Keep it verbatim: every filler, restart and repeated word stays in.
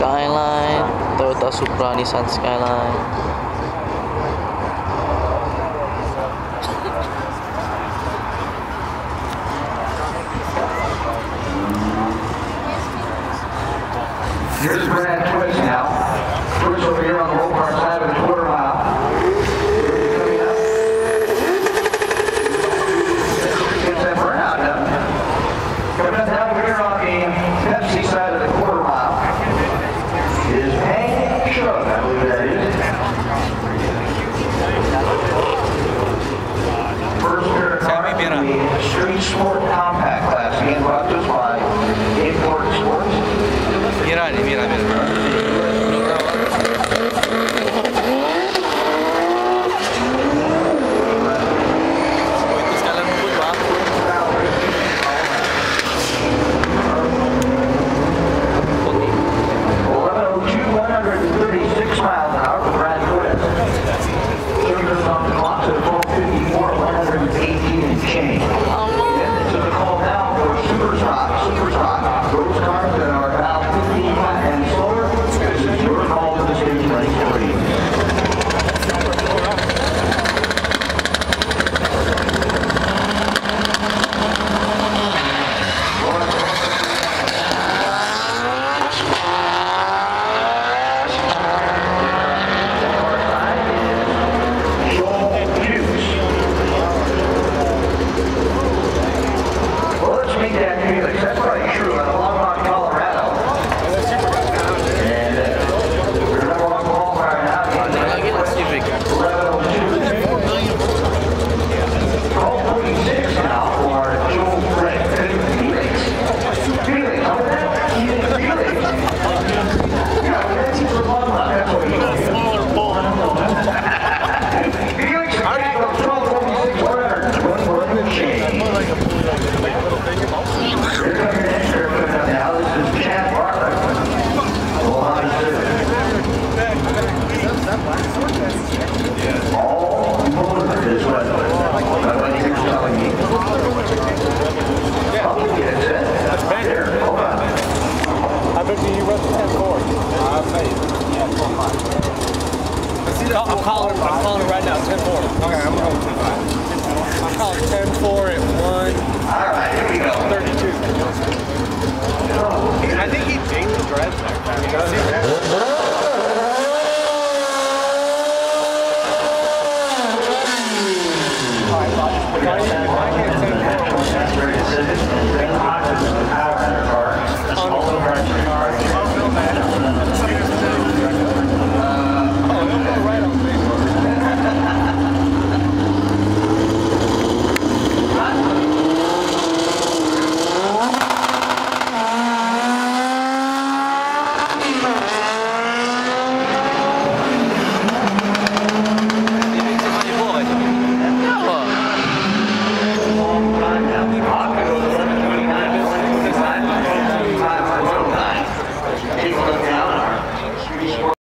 Skyline, Toyota Supra, Nissan Skyline. Here's Brad Twist now. Twist over here on the low car side of the quarter mile. Coming up. Gets that burnout done. Coming up down here on the Pepsi side of the quarter mile is Hank Shug, I believe that is. First pair of cars in the Street Sport Compact class being brought to us by Import Sports. Mira, mira, mira. I'm calling, I'm calling it right now, ten four. Okay, I'm going ten five. I'm calling ten four at one. All right, here we go. thirty-two.